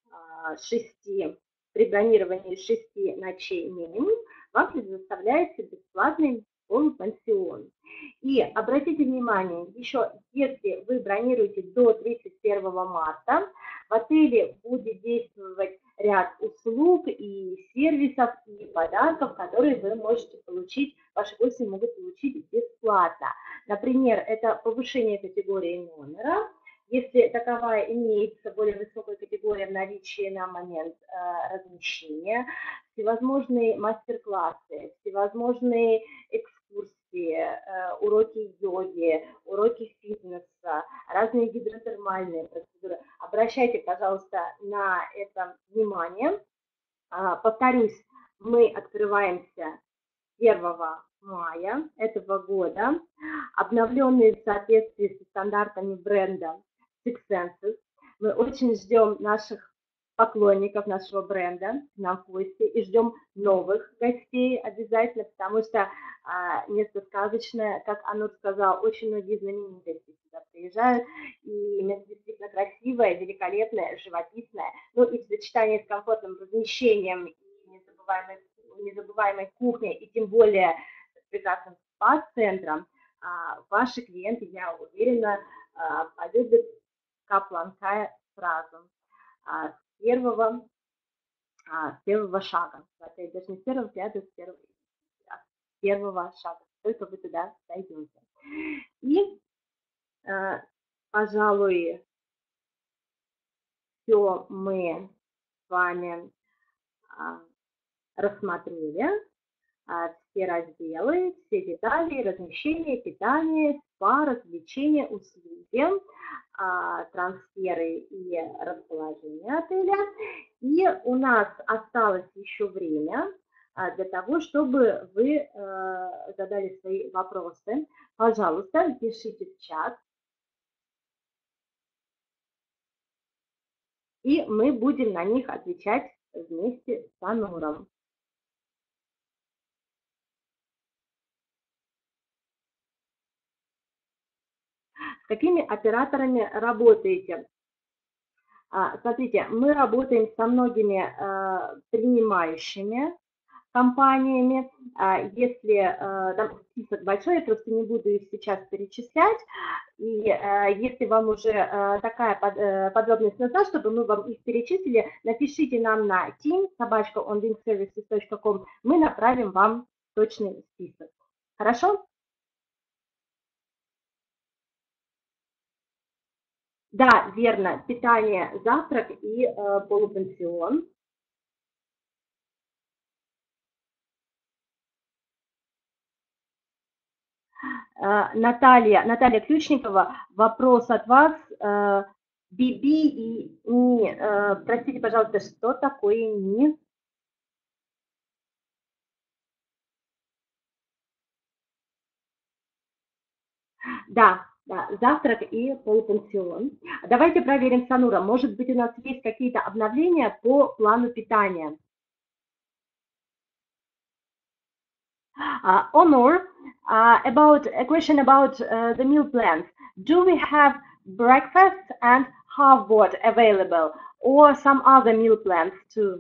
шести, при бронировании шести ночей минимум вам предоставляется бесплатный полупансион. И обратите внимание, еще если вы бронируете до тридцать первого марта, в отеле будет действовать ряд услуг и сервисов, и подарков, которые вы можете получить, ваши гости могут получить бесплатно. Например, это повышение категории номера. Если таковая имеется более высокая категория в наличии на момент э, размещения, всевозможные мастер-классы, всевозможные экскурсии, э, уроки йоги, уроки фитнеса, разные гидротермальные процедуры. Обращайте, пожалуйста, на это внимание. А, повторюсь, мы открываемся первого мая этого года, обновленные в соответствии со стандартами бренда Six Senses. Мы очень ждем наших поклонников нашего бренда к нам в гости и ждем новых гостей обязательно, потому что а, место сказочное, как Анур сказал, очень многие знаменитости сюда приезжают, и место действительно красивое, великолепное, живописное, ну и в сочетании с комфортным размещением и незабываемой, незабываемой кухней, и тем более с прекрасным спа-центром, а, ваши клиенты, я уверена, а, полюбят Капланкая сразу. А, с первого, а, с первого шага. Это даже не с первого взгляда, с первого, а с первого шага. Только вы туда дойдете. И, э, пожалуй, все мы с вами а, рассмотрели. А, все разделы, все детали, размещение, питание, спа, развлечения, услуги, а, трансферы и расположение отеля. И у нас осталось еще время а, для того, чтобы вы а, задали свои вопросы. Пожалуйста, пишите в чат. И мы будем на них отвечать вместе с Ануром. С какими операторами работаете? А, смотрите, мы работаем со многими а, принимающими компаниями. А, если а, там список большой, я просто не буду их сейчас перечислять. И а, если вам уже а, такая под, а, подробность нужна, чтобы мы вам их перечислили, напишите нам на team собачка on wing services точка com, мы направим вам точный список. Хорошо? Да, верно, питание, завтрак и э, полупансион. Э, Наталья, Наталья Ключникова, вопрос от вас. Э, би би и НИ. Э, простите, пожалуйста, что такое НИ? Да, Да, завтрак и полупенсион. Давайте проверим с Ануром. Может быть, у нас есть какие-то обновления по плану питания. Uh, Onur, uh, about a question about uh, the meal plans. Do we have breakfast and half board available, or some other meal plans too?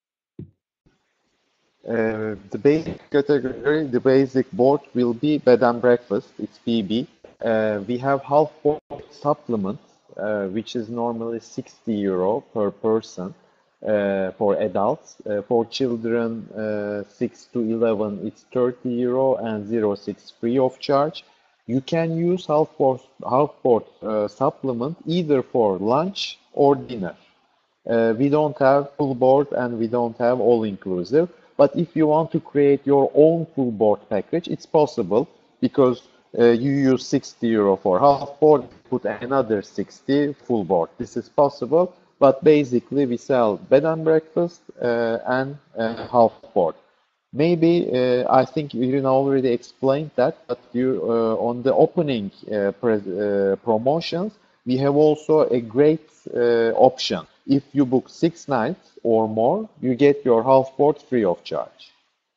Uh, the basic category, the basic board will be bed and breakfast. It's B B. Uh, we have half board supplement, uh, which is normally sixty euro per person uh, for adults. Uh, for children uh, six to eleven, it's thirty euro and zero six free of charge. You can use half board, half board uh, supplement either for lunch or dinner. Uh, we don't have full board and we don't have all inclusive. But if you want to create your own full board package, it's possible because uh, you use sixty euro for half board, put another sixty full board. This is possible, but basically we sell bed and breakfast uh, and uh, half board. Maybe uh, I think Irina already explained that, but you uh, on the opening uh, pres uh, promotions, we have also a great uh, option. If you book six nights or more, you get your half board free of charge.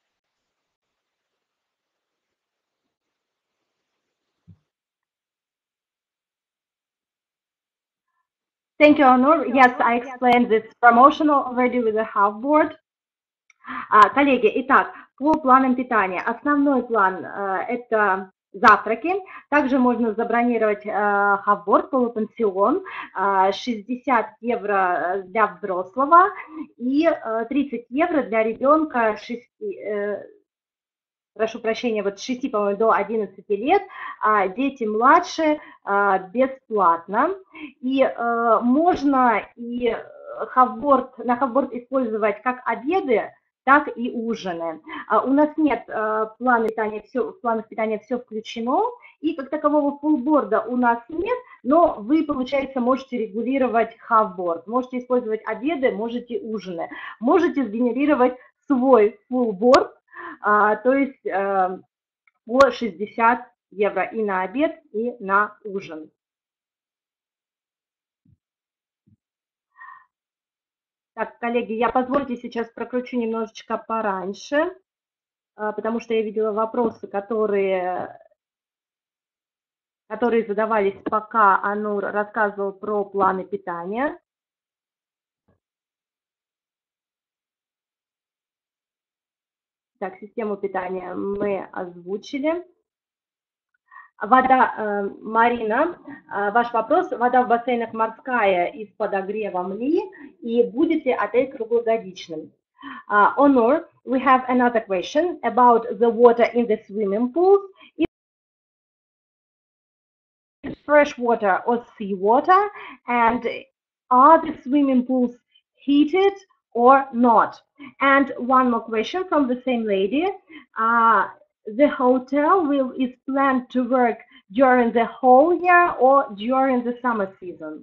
Thank you, Onur. Yes, I explained this promotional already with the half board. А, коллеги, итак, по планам питания. Основной план э, это завтраки. Также можно забронировать э, хавборд, полупенсион, э, шестьдесят евро для взрослого и э, тридцать евро для ребенка шести, э, прошу прощения, вот с шести, по-моему, до одиннадцати лет, а дети младше а, бесплатно. И а, можно и хавборд, на хавборд использовать как обеды, так и ужины. А, у нас нет а, плана питания, все, в планах питания все включено, и как такового фулборда у нас нет, но вы, получается, можете регулировать хавборд, можете использовать обеды, можете ужины, можете сгенерировать свой фулборд, а, то есть а, по шестьдесят евро и на обед, и на ужин. Так, коллеги, я позвольте сейчас прокручу немножечко пораньше, а, потому что я видела вопросы, которые, которые задавались, пока Анур рассказывал про планы питания. Так, систему питания мы озвучили. Вода, э, Марина, э, ваш вопрос, вода в бассейнах морская и с подогревом ли, и будет ли отель круглогодичным? Uh, Onur, we have another question about the water in the swimming pools. Is it fresh water or sea water? And are the swimming pools heated or not? And one more question from the same lady. Uh, the hotel will is planned to work during the whole year or during the summer season?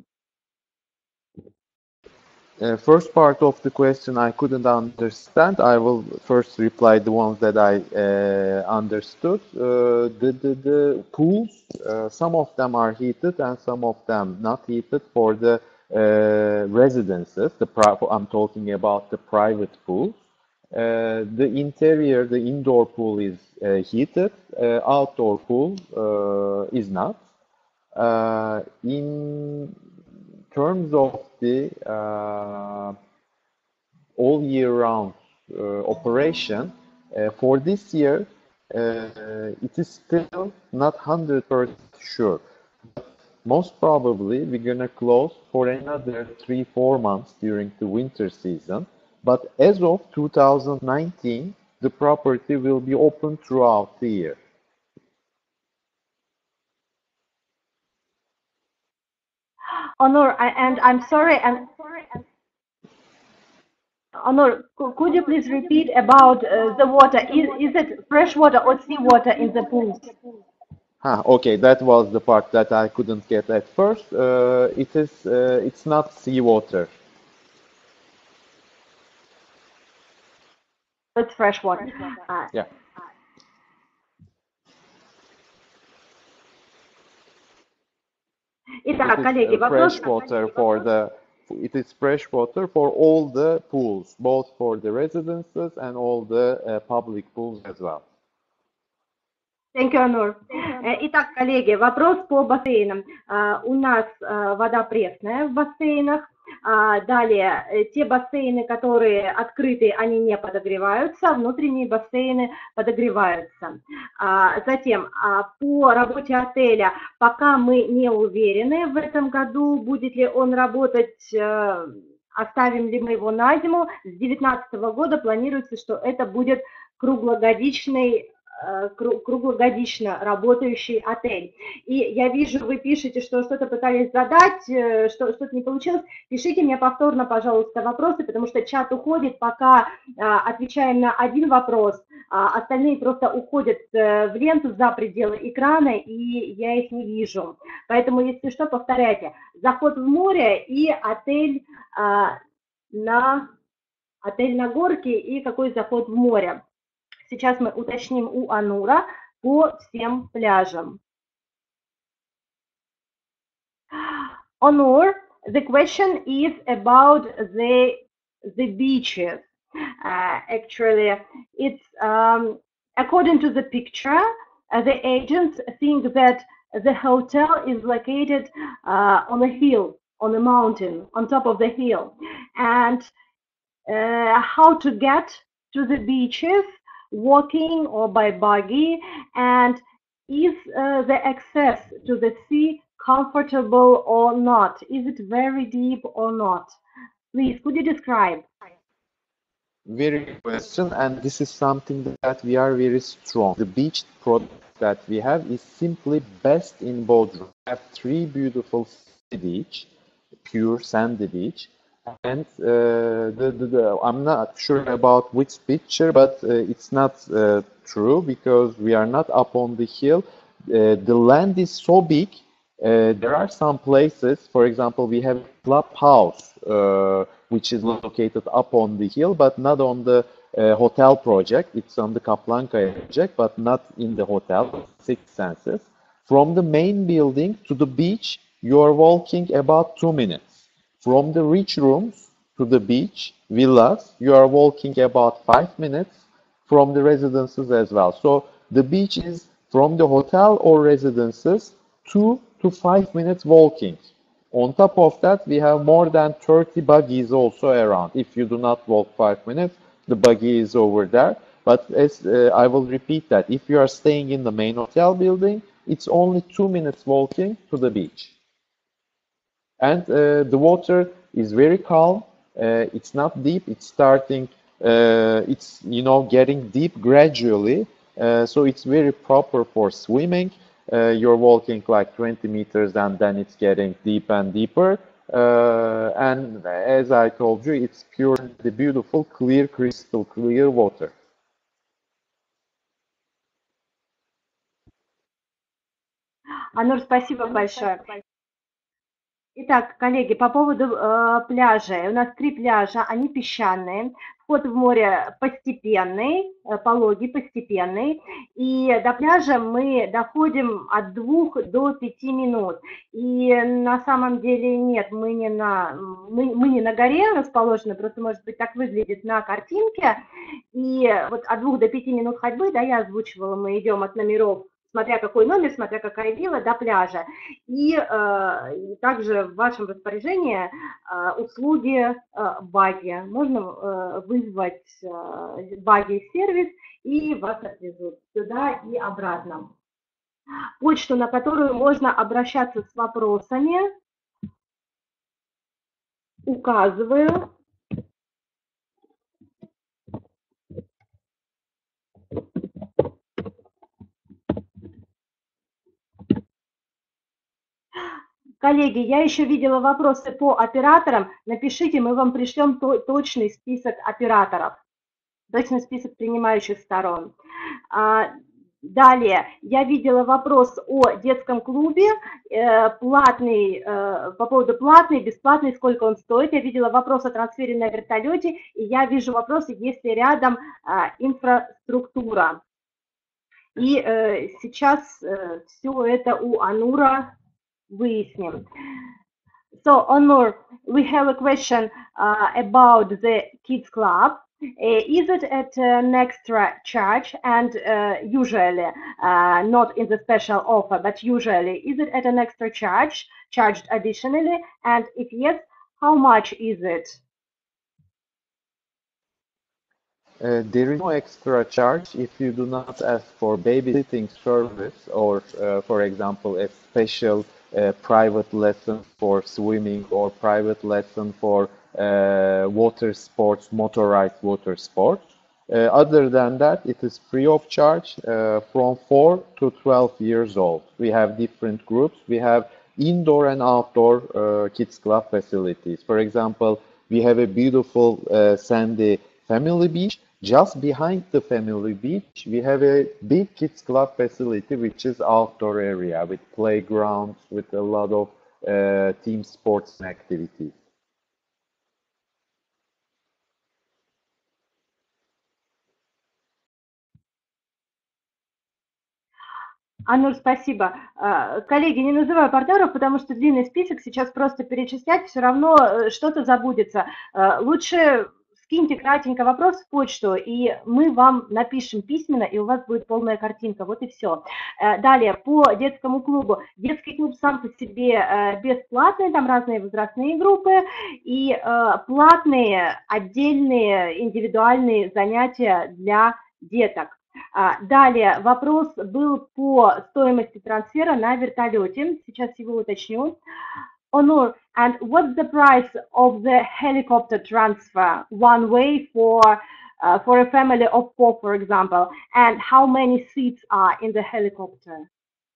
Uh, first part of the question I couldn't understand. I will first reply the ones that I uh, understood. Uh, the, the, the pools, uh, some of them are heated and some of them not heated for the uh, residences. The pri I'm talking about the private pools. Uh, the interior, the indoor pool is uh, heated. Uh, outdoor pool uh, is not. Uh, in terms of the uh, all year round uh, operation, uh, for this year, uh, it is still not one hundred percent sure. Most probably, we're gonna close for another three, four months during the winter season. But as of two thousand nineteen, the property will be open throughout the year. Onur, I, and I'm sorry, and Onur, could you please repeat about uh, the water? Is, is it fresh water or sea water in the pools? Ah, okay, that was the part that I couldn't get at first. Uh, it is, uh, it's not seawater. It's fresh water. Uh, Yeah. Итак, is коллеги, uh, вопрос. fresh water for the it is fresh water for all the pools, both for the residences and all the uh, public pools as well. Thank you, Анур. Э, Итак, коллеги, вопрос по бассейнам. А, У нас а, вода пресная в бассейнах. А, Далее, э, те бассейны, которые открыты, они не подогреваются, внутренние бассейны подогреваются. А, Затем, а, по работе отеля, пока мы не уверены в этом году, будет ли он работать, э, оставим ли мы его на зиму. С две тысячи девятнадцатого года планируется, что это будет круглогодичный круглогодично работающий отель. И я вижу, вы пишете, что что-то пытались задать, что что-то не получилось. Пишите мне повторно, пожалуйста, вопросы, потому что чат уходит, пока а, отвечаем на один вопрос, а остальные просто уходят в ленту за пределы экрана, и я их не вижу. Поэтому, если что, повторяйте. Заход в море и отель а, на отель на горке и какой заход в море. Сейчас мы уточним у Анура по всем пляжам. Anur, the question is about the the beaches. Uh, actually, it's um, according to the picture, uh, the agents think that the hotel is located uh, on a hill, on a mountain, on top of the hill, and uh, how to get to the beaches, walking or by buggy, and is uh, the access to the sea comfortable or not? Is it very deep or not? Please, could you describe? Very good question, and this is something that we are very strong. The beach product that we have is simply best in Bodrum. We have three beautiful beach, pure sandy beach, and uh, the, the, the, I'm not sure about which picture, but uh, it's not uh, true because we are not up on the hill. Uh, the land is so big. Uh, there are some places, for example, we have clubhouse, uh, which is located up on the hill, but not on the uh, hotel project. It's on the Kaplanka project, but not in the hotel, Six Senses. From the main building to the beach, you are walking about two minutes. From the rich rooms to the beach, villas, you are walking about five minutes from the residences as well. So the beach is from the hotel or residences, two to five minutes walking. On top of that, we have more than thirty buggies also around. If you do not walk five minutes, the buggy is over there. But as uh, I will repeat that, if you are staying in the main hotel building, it's only two minutes walking to the beach. And uh, the water is very calm. Uh, it's not deep. It's starting, uh, it's, you know, getting deep gradually. Uh, so it's very proper for swimming. Uh, you're walking like twenty meters and then it's getting deep and deeper. Uh, and as I told you, it's pure, the beautiful, clear, crystal clear water. Анур, спасибо большое. Итак, коллеги, по поводу э, пляжей. У нас три пляжа, они песчаные. Вход в море постепенный, э, пологий, постепенный. И до пляжа мы доходим от двух до пяти минут. И на самом деле нет, мы не на, мы, мы не на горе расположены, просто, может быть, так выглядит на картинке. И вот от двух до пяти минут ходьбы, да, я озвучивала, мы идем от номеров, смотря какой номер, смотря какая вилла, до пляжа. И э, также в вашем распоряжении э, услуги э, баги. Можно э, вызвать э, баги-сервис, и вас отвезут сюда и обратно. Почту, на которую можно обращаться с вопросами, указываю. Коллеги, я еще видела вопросы по операторам. Напишите, мы вам пришлем точный список операторов, точный список принимающих сторон. Далее, я видела вопрос о детском клубе, платный, по поводу платный, бесплатный, сколько он стоит. Я видела вопрос о трансфере на вертолете, и я вижу вопросы, есть ли рядом инфраструктура. И сейчас все это у Анура выясним. So, Onur, we have a question uh, about the Kids Club. Uh, is it at an extra charge and uh, usually, uh, not in the special offer, but usually, is it at an extra charge, charged additionally? And if yes, how much is it? Uh, there is no extra charge if you do not ask for babysitting service or, uh, for example, a special uh, private lesson for swimming or private lesson for uh, water sports, motorized water sports. Uh, other than that, it is free of charge uh, from four to twelve years old. We have different groups. We have indoor and outdoor uh, kids club facilities. For example, we have a beautiful uh, sandy family beach. Just behind the family beach, we have a big kids club facility, which is outdoor area with playgrounds, with a lot of uh, team sports and activities. Анур, спасибо. А, Коллеги, не называю партнеров, потому что длинный список, сейчас просто перечислять, все равно э, что-то забудется. Э, Лучше скиньте кратенько вопрос в почту, и мы вам напишем письменно, и у вас будет полная картинка. Вот и все. Далее, по детскому клубу. Детский клуб сам по себе э, бесплатный, там разные возрастные группы, и э, платные отдельные индивидуальные занятия для деток. А, Далее вопрос был по стоимости трансфера на вертолете. Сейчас его уточню. Onur, and what's the price of the helicopter transfer one way for uh, for a family of four, for example, and how many seats are in the helicopter?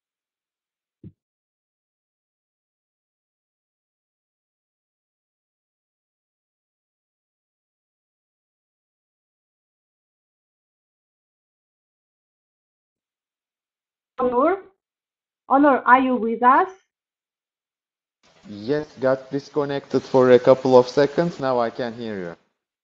Onur, Onur, are you with us? Yes, got disconnected for a couple of seconds. Now I can hear you.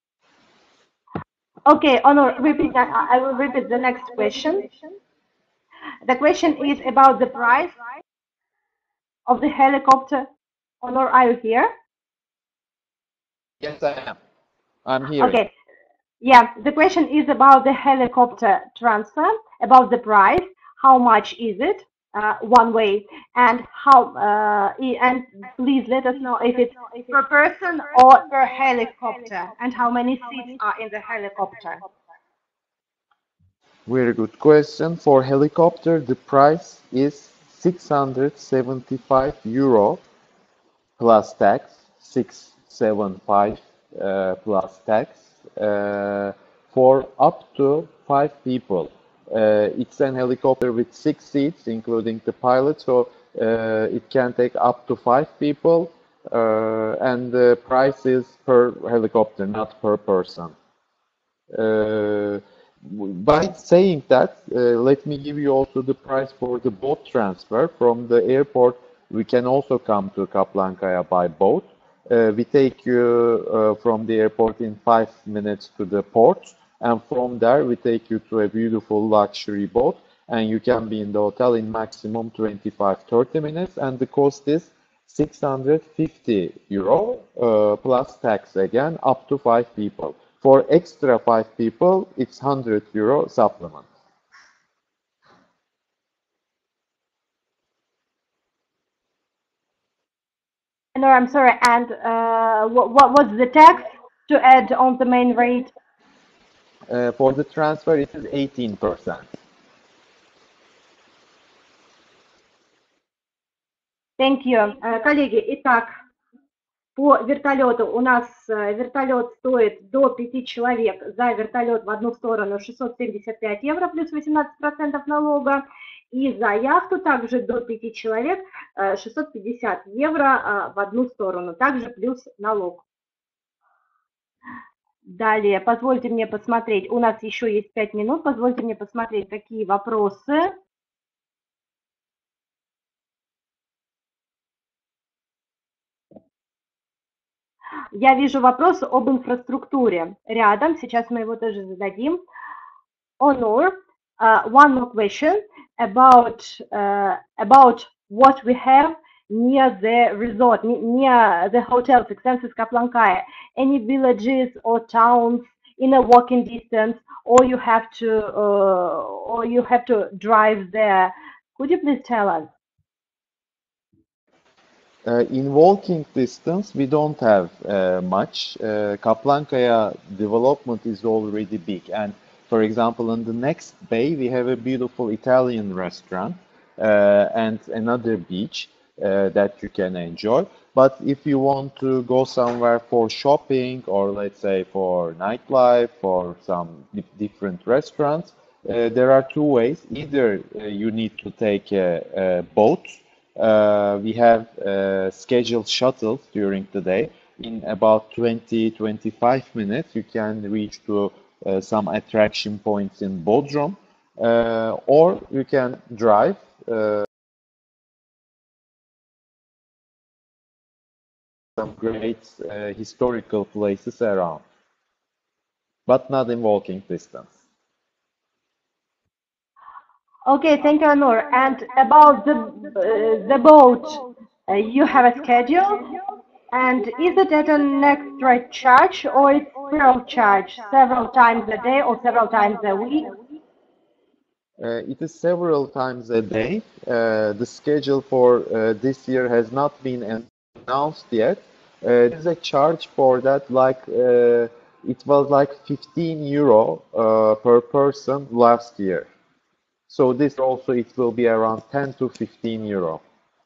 Okay, Onur, repeat. I I will repeat the next question. The question is about the price of the helicopter. Onur, are you here? Yes, I am. I'm hearing. Okay. Yeah, the question is about the helicopter transfer, about the price, how much is it, uh, one way, and how, uh, i- and please let us know if it's per person or per helicopter, and how many seats are in the helicopter. Very good question. For helicopter, the price is six hundred seventy-five euro plus tax, six seventy-five uh, plus tax uh, for up to five people. Uh, it's an helicopter with six seats, including the pilot, so uh, it can take up to five people, uh, and the price is per helicopter, not per person. Uh, by saying that, uh, let me give you also the price for the boat transfer. From the airport, we can also come to Kaplankaya by boat. Uh, we take you uh, from the airport in five minutes to the port, and from there we take you to a beautiful luxury boat, and you can be in the hotel in maximum twenty-five to thirty minutes, and the cost is six hundred fifty euro uh, plus tax again, up to five people. For extra five people, it's one hundred euro supplement. No, I'm sorry, and uh, what, what was the tax to add on the main rate? Uh, for the transfer, it is eighteen percent. Thank you. Э, Коллеги, итак, по вертолету у нас э, вертолет стоит до пяти человек. За вертолет в одну сторону шестьсот семьдесят пять евро плюс восемнадцать процентов налога. И за яхту также до пяти человек э, шестьсот пятьдесят евро э, в одну сторону, также плюс налог. Далее, позвольте мне посмотреть, у нас еще есть пять минут, позвольте мне посмотреть, какие вопросы. Я вижу вопрос об инфраструктуре рядом, сейчас мы его тоже зададим. Onur, uh, one more question about, uh, about what we have near the resort, ne- near the hotels, Excelsis Kaplankaya, any villages or towns in a walking distance, or you have to, uh, or you have to drive there. Could you please tell us? Uh, in walking distance, we don't have uh, much. Uh, Kaplankaya development is already big. And for example, in the next bay, we have a beautiful Italian restaurant uh, and another beach uh, that you can enjoy. But if you want to go somewhere for shopping or let's say for nightlife or some di- different restaurants, uh, there are two ways. Either uh, you need to take a, a boat. Uh, we have uh, scheduled shuttles during the day. In about twenty to twenty-five minutes, you can reach to uh, some attraction points in Bodrum, uh, or you can drive uh, some great uh, historical places around, but not in walking distance. Okay, thank you, Anur. And about the uh, the boat, uh, you have a schedule, and is it at an extra charge or it's free of charge several times a day or several times a week? Uh, it is several times a day. Uh, the schedule for uh, this year has not been announced yet. Uh, there's a charge for that, like uh, it was like fifteen euro uh, per person last year. So this also it will be around ten to fifteen euro.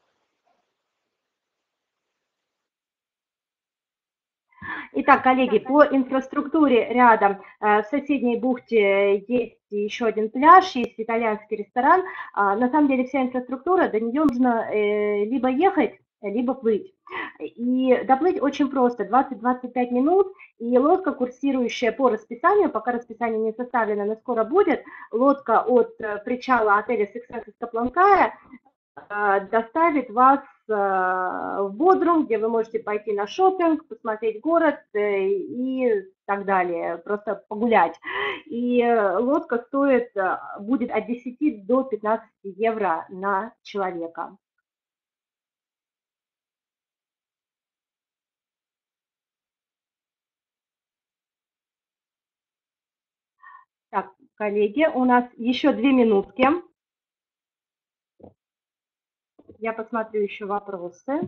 Итак, коллеги, по инфраструктуре рядом э, в соседней бухте есть еще один пляж, есть итальянский ресторан. А, На самом деле вся инфраструктура, до нее нужно э, либо ехать, либо плыть. И доплыть очень просто, двадцать-двадцать пять минут, и лодка, курсирующая по расписанию, пока расписание не составлено, но скоро будет, лодка от э, причала отеля Success из Капланкая а, доставит вас а, в Бодрум, где вы можете пойти на шопинг, посмотреть город э, и так далее, просто погулять. И э, лодка стоит, э, будет от десяти до пятнадцати евро на человека. Так, коллеги, у нас еще две минутки. Я посмотрю еще вопросы.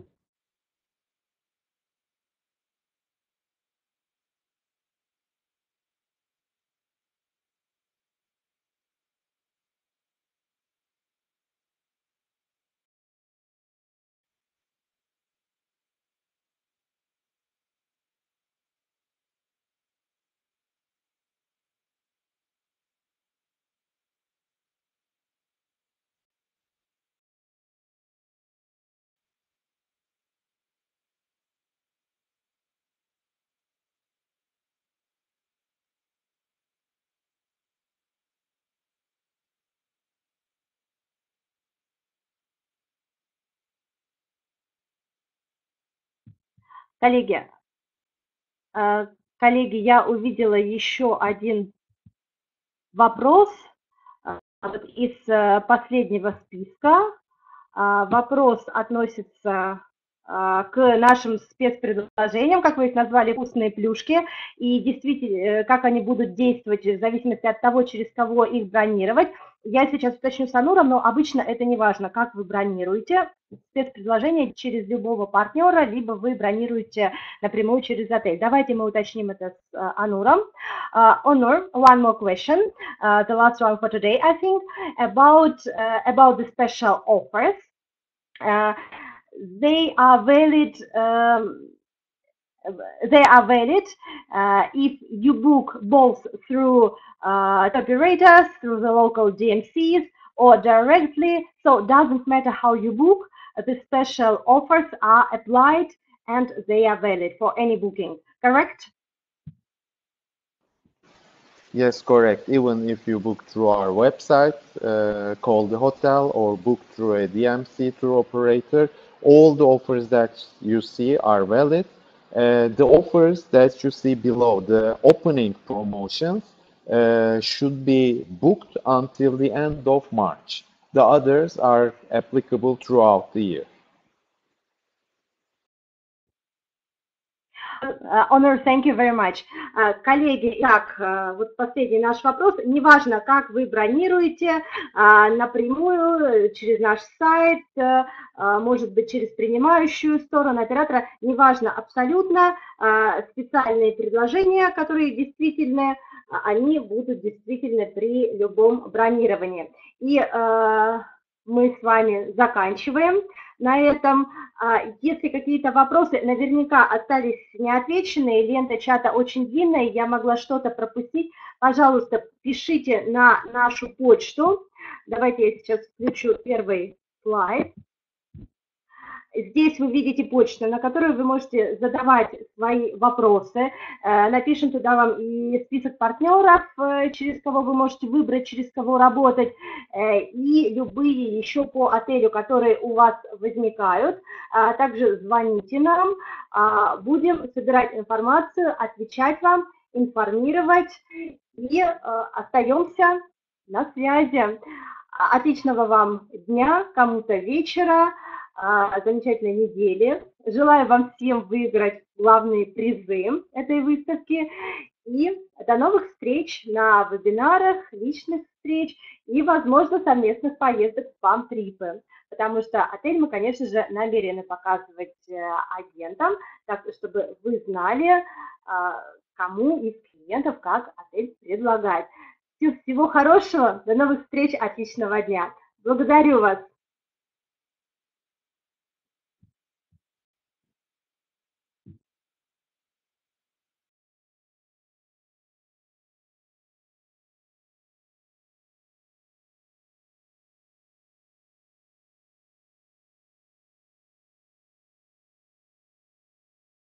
Коллеги, э, коллеги, я увидела еще один вопрос а, вот из э, последнего списка. А, Вопрос относится а, к нашим спецпредложениям, как вы их назвали, вкусные плюшки, и действительно, э, как они будут действовать в зависимости от того, через кого их бронировать. Я сейчас уточню с Ануром, но обычно это не важно, как вы бронируете спецпредложение через любого партнера, либо вы бронируете напрямую через отель. Давайте мы уточним это с э, Ануром. Uh, Onur, one more question, uh, the last one for today, I think, about uh, about the special offers. Uh, they are valid. Um, they are valid uh, if you book both through uh, operators, through the local D M Cs, or directly. So it doesn't matter how you book. The special offers are applied and they are valid for any booking. Correct? Yes, correct. Even if you book through our website, uh, call the hotel, or book through a D M C tour operator, all the offers that you see are valid. Uh, the offers that you see below, the opening promotions, uh, should be booked until the end of March. The others are applicable throughout the year. Uh, Honor, thank you very much. Uh, коллеги, так, uh, вот последний наш вопрос. Неважно, как вы бронируете, uh, напрямую, через наш сайт, uh, может быть, через принимающую сторону оператора, неважно абсолютно, uh, специальные предложения, которые действительно, uh, они будут действительно при любом бронировании. И uh, мы с вами заканчиваем на этом. Если какие-то вопросы наверняка остались неотвеченные, лента чата очень длинная, я могла что-то пропустить, пожалуйста, пишите на нашу почту. Давайте я сейчас включу первый слайд. Здесь вы видите почту, на которую вы можете задавать свои вопросы. Напишем туда вам и список партнеров, через кого вы можете выбрать, через кого работать, и любые еще по отелю, которые у вас возникают. Также звоните нам, будем собирать информацию, отвечать вам, информировать и остаемся на связи. Отличного вам дня, кому-то вечера. Замечательной недели. Желаю вам всем выиграть главные призы этой выставки. И до новых встреч на вебинарах, личных встреч и, возможно, совместных поездок в спам-трипы. Потому что отель мы, конечно же, намерены показывать агентам, так чтобы вы знали, кому из клиентов как отель предлагает. Всего хорошего, до новых встреч, отличного дня. Благодарю вас.